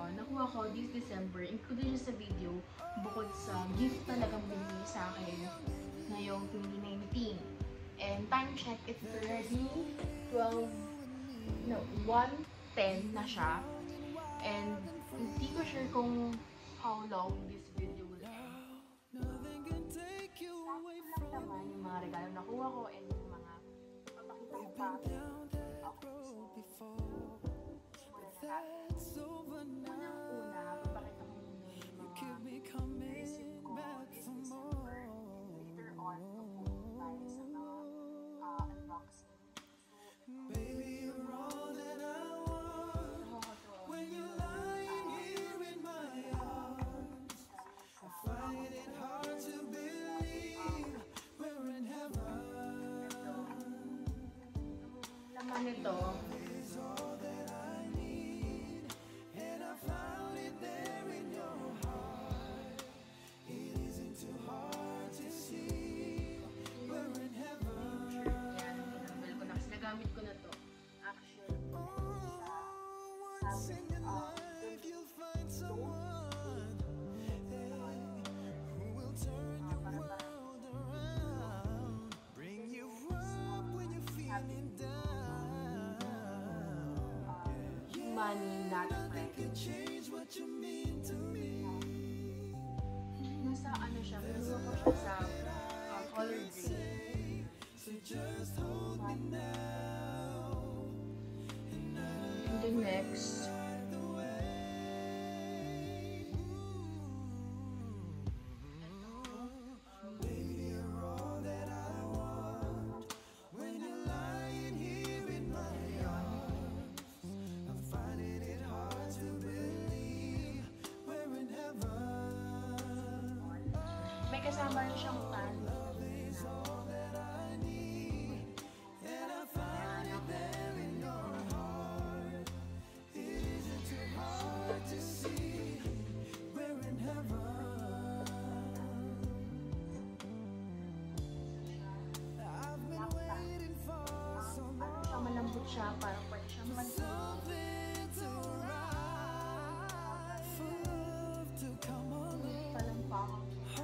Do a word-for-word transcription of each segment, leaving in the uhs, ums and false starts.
uh, nakuha ko this December, included siya sa video, bukod sa gift talagang binigay sa akin ngayong twenty nineteen. And time check, it's already twelve, no, one ten na siya. And hindi ko sure kung how long this video will end. Sakto lang naman yung mga regalo na nakuha ko and yung mga papakita ko pa. Unang-una, papakita ko muna yung mga receipt ko this December. Later on, pupunta tayo sa mga uh, unboxing. Baby, you're all that I want. When you're lying here in my arms, I find it hard to believe we're in heaven. Laman nito, gamit ko na to. Actually, once in your life you'll find someone who will turn your world around, bring you up when you're feeling down. Money not Nothing can change what you mean to me. Nasa ano siya, meron ko siya sa uh, color green. So just hold me now. And then next, Baby, you're all that I want. When you're lying here in my arms, I'm finding it hard to believe we're in heaven. may kasama rin siyang pan. Malambot siya, parang pwede siyang mantulo. Palang pa ako.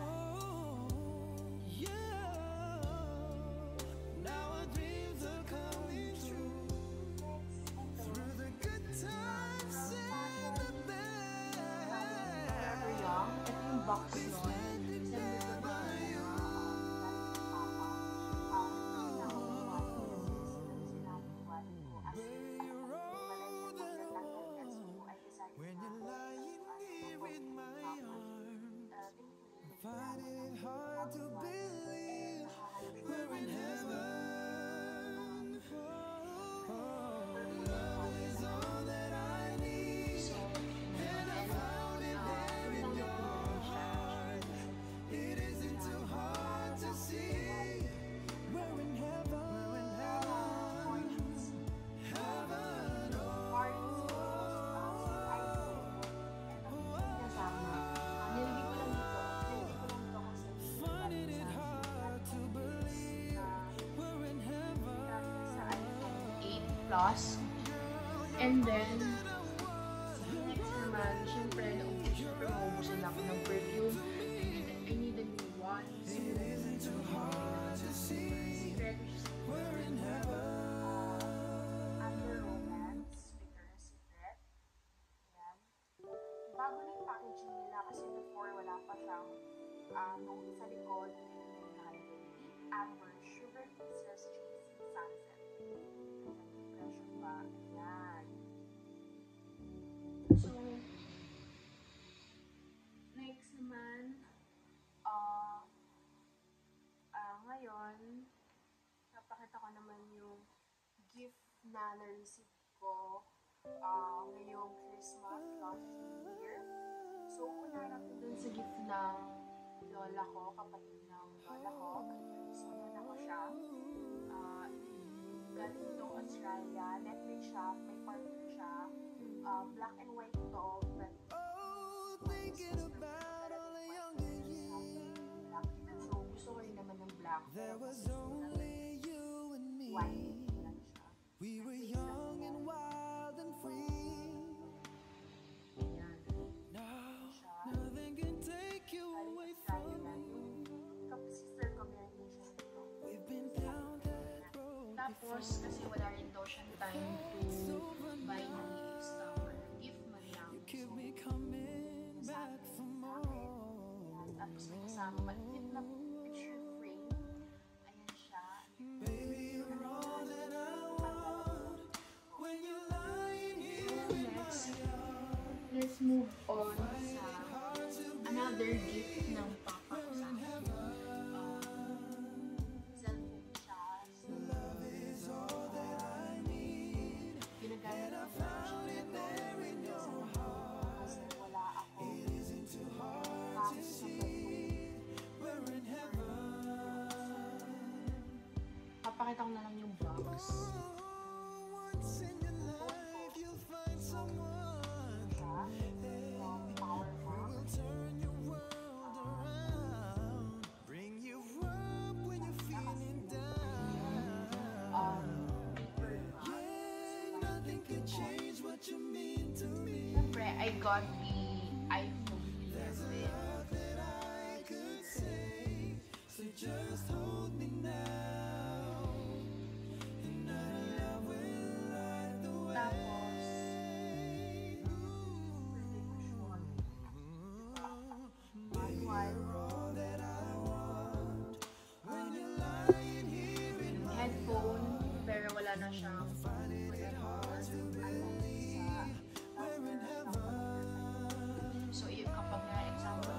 Forever Young. Ito yung box nun. When you're lying here in my arms, finding it hard to believe we're in heaven. Love is all that I need, and I found it there in your heart. It isn't too hard to see. We're in heaven. We're in heaven. Heaven. Plus. And then, next naman, syempre, naubos, syempre, maubusan na ako ng perfume. I need a new one. So, secret, We're in heaven. Under Romance, Victoria's Secret. Yan. Bago na yung packaging nila kasi before wala pa siyang uh, nung sa likod, nilagay na nakalagay Deep Amber Sugar Kisses Cheesy Sunset. Pressure pa. Yan. So, next naman, uh, uh, ngayon, napakita ko naman yung gift na na-receive ko uh, ngayong Christmas last year. So, una natin dun sa gift ng lola ko, kapatid ng lola ko. So, doon ako siya. Uh, galing itong Australia. Netflix siya. May partner siya. Uh, black and white ito. But, Oh, thinking about all the younger years. so, gusto ko rin naman ng black. There was only you and me. White. Yan siya. We were young and wild and free. Ayan. Tapos, kasi wala rin daw siyang time to buy me stuff or gift man lang. So, nasabi sa akin. Ayan. Tapos, may kasama maliit na picture frame. Ayan siya. So, next, let's move on sa another gift ng papa ko sa akin. Papakita ko na lang yung box. Siyempre, I got the iPhone eleven. Just hold me now, and I love will light the way. Tapos, manual, headphone, pero wala na siyang so if kapag na-example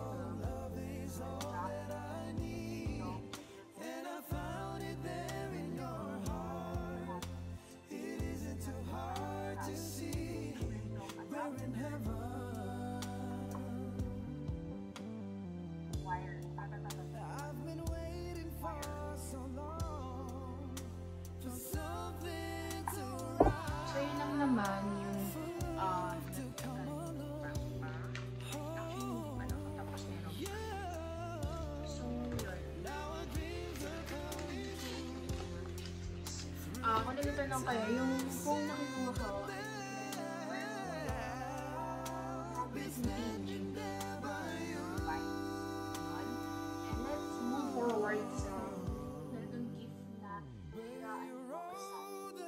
naman yung uh, tapos meron so yun ah, kung nalito lang kayo yung phone na kinuha ko and let's move forward sa ganitong gift na hiraan ko sa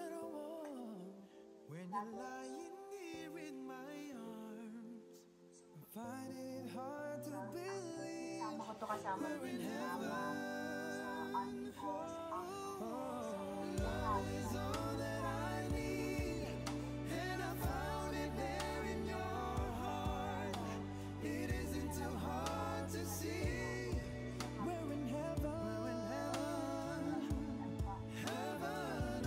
You're lying here in my arms. I find it hard to believe. Kasama ko to kasama din mama sa aunt ko, sa uncle ko, sa lahat. Is all that I need, and I found it there in your heart. It isn't too hard to see. We're in heaven, we're in heaven, heaven.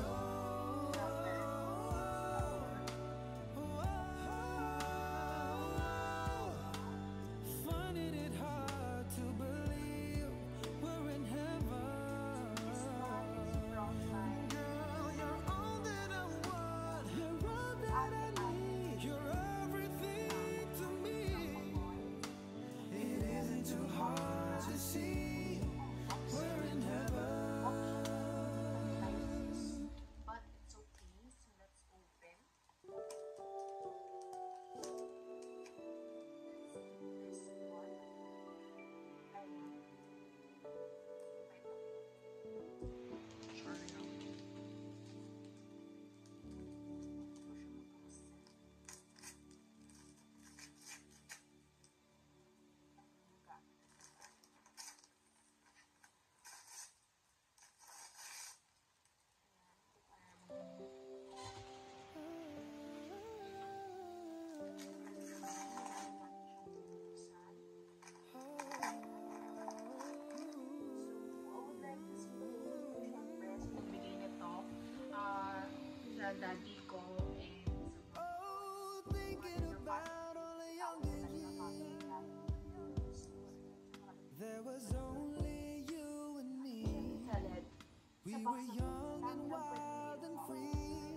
Daddy ko and Oh, thinking about all the younger years. There was only you and me. We were young and wild and free.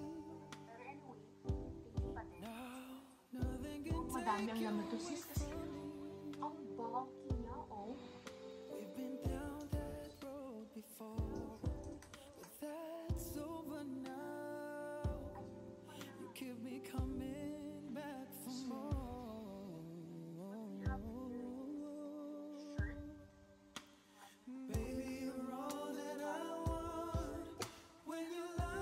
Now, nothing can madami take ang you naman to sis kasi ang bulky niya, oh. We've been down that road before, but that's over now. You keep me coming back for more. Baby, you're all that I want. When you lie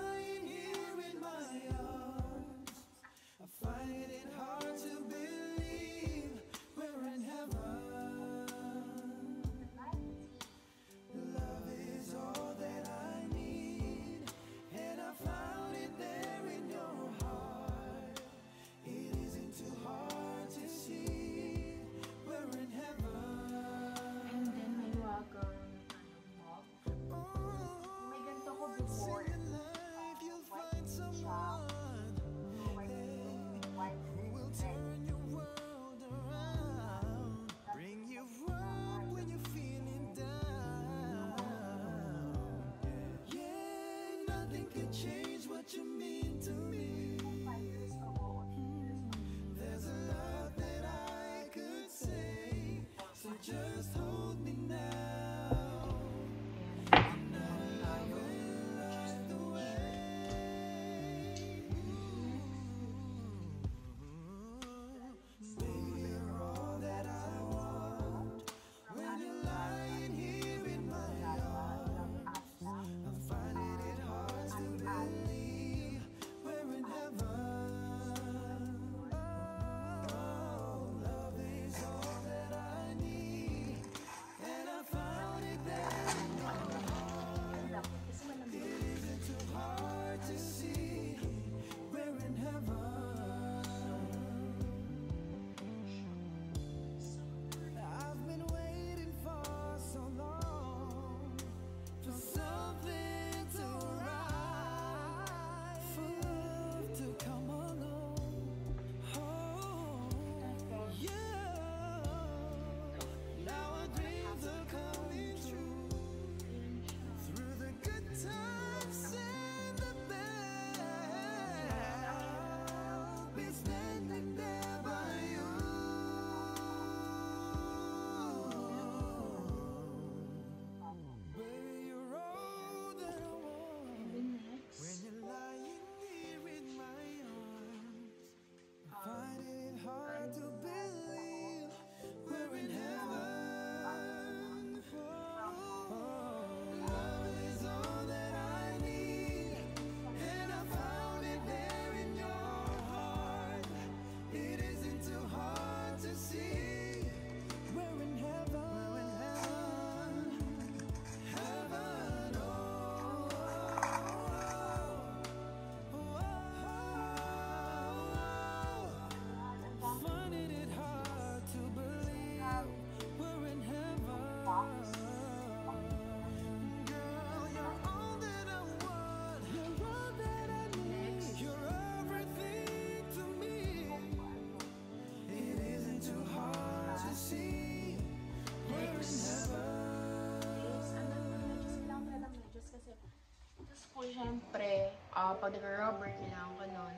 pag nag-rubber, kailangan ko nun.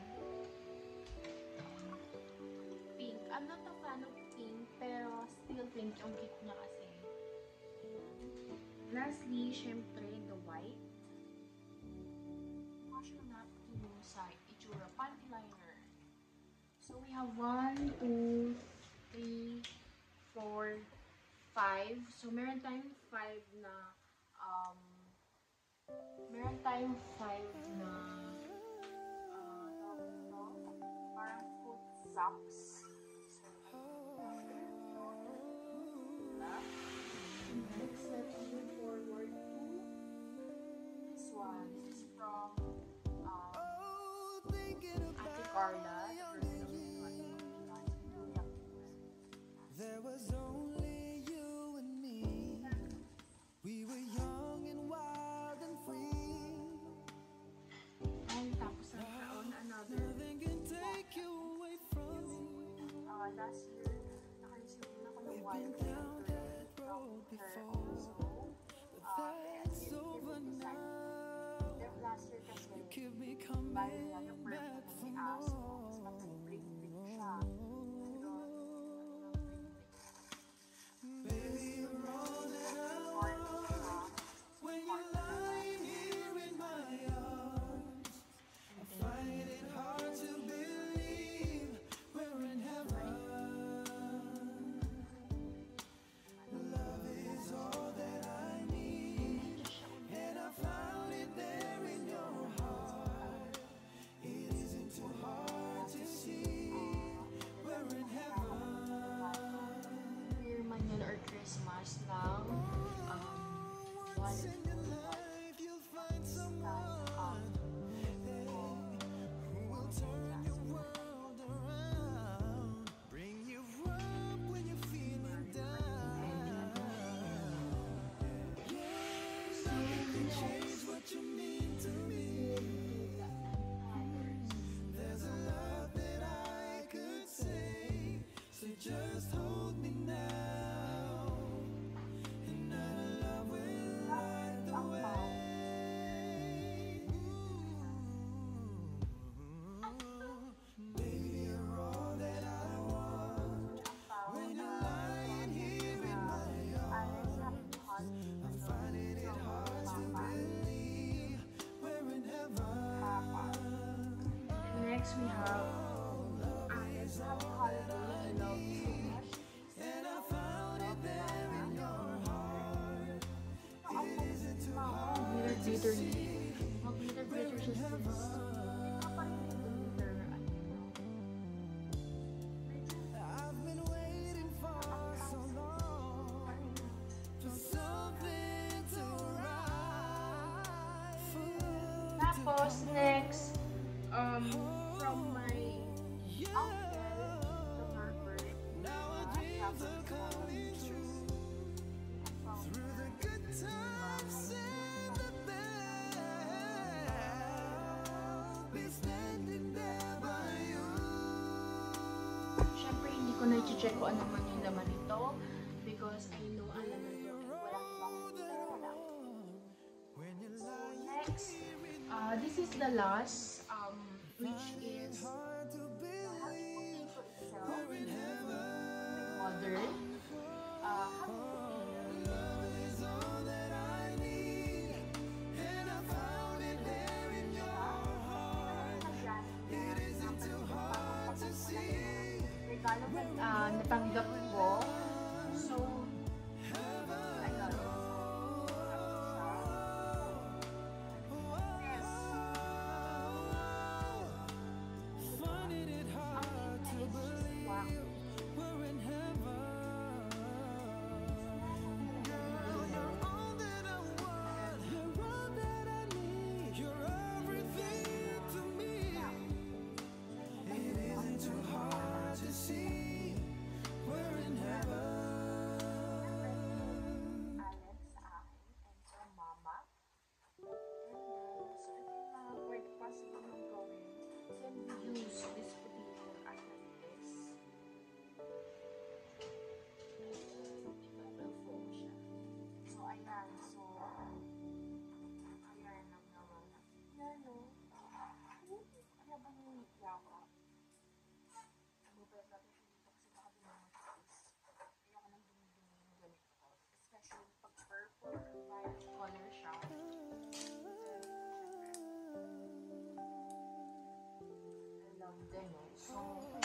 Pink. I'm not a fan of pink, pero still pink yung cute niya kasi. Lastly, syempre, the white. Fashion napkin yung sa itsura. Panty liner. So, we have one, two, three, four, five. So, meron tayong five na, um, meron tayong five na, uh, tawag ito, parang foot socks. So, next, let's move forward to this one. This is from, um, Ate Carla. There was only you and me. We were young and wild and free. Ay, tapos na taon, another. Nothing can take you away from me. Uh, last year, nakareceive din ako ng wild Been down that road before, but that's over now. Last year kasi, You keep me bali coming na yung back birthday for ni Aso. more. Tapos mag-break-break siya. Baby, you're all that I want. When you're lying here in my arms, I find it hard to believe we're in heaven. Love is all that I need, and I found it there in your heart. It isn't too hard to see we're in heaven. Year man yun or Christmas lang. Um, Once in your life you'll find someone who will turn your world around, bring you up when you're feeling down. Yeah, nothing can change what you mean to me. There's a love that I could say, so just hold me now, and our love will light the way. Baby, you're all that I want. When you're lying here in my arms, I'm finding it hard to believe we're in heaven. next we have Alex Happy Holiday. I love you so much. And I found it there in your heart. It isn't too hard to Glitter, see. Mag glitter, glitter siya sis. Glitter, I've been waiting for so long for something to rise. For love to Tapos, next, um, from my you. uncle, the Harvard. Now our dreams are coming true. Through the good times and the bad, I'll be standing there by you. Siyempre, hindi ko na-check kung ano man yung laman nito because I know ang laman nito ay walang laman pero wala. When you So, lie next, uh, this is the last, um, which is hard to believe potato itself. we're in heaven. Mother. Uh, half Love is all that I need, and I found it there in your heart. It isn't too hard to see. regalo na uh, natanggap ko. So, I love it. Yes. Finding it hard to believe we're in heaven. Girl, you're all that I want. You're all that I need. You're everything to me. It isn't too hard to see we're in heaven. So,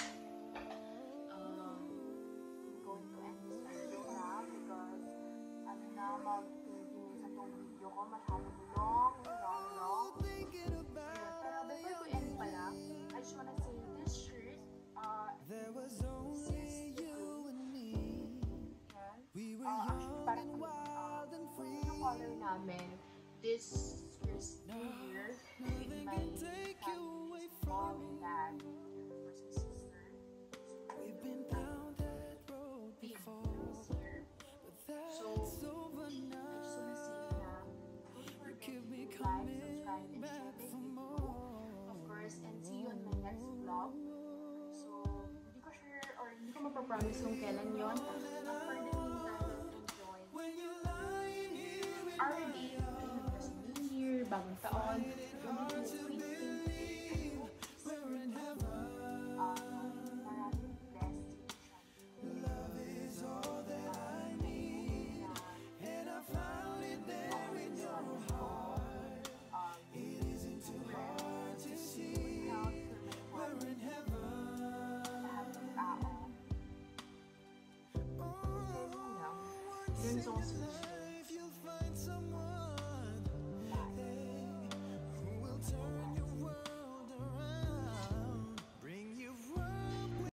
um, I'm going to end this video na because ano na, mag-twenty minutes na tong video ko. Masyadong long, long, long. Ayun. Pero before ko end pala, I just wanna say this shirt, uh, There was this only is the you blue. and me. Yan. We were Uh, actually, young parang and kami, wild and uh, free. yung color namin, this first New Year, with my Take you away family's from mom and me. dad, of course my sister. We've been down that road Big before, this year. but that's So, over I just wanna say now. na, don't forget Keep me to like, coming subscribe, and share back my for video, more. of course, and see you on my next vlog. So, hindi ko sure, or hindi ko mapapromise kung kailan yon. But for the meantime, let's enjoy When you're lying here in our day. Ayun, kasi New Year, bagong taon, twenty twenty-eight. we're in heaven. Um, maraming blessings. Love is all that I need, and I found it there in your heart. Um, It isn't too hard to see. We're in heaven. lahat ng tao. Oh, Yun lang. Yun, so,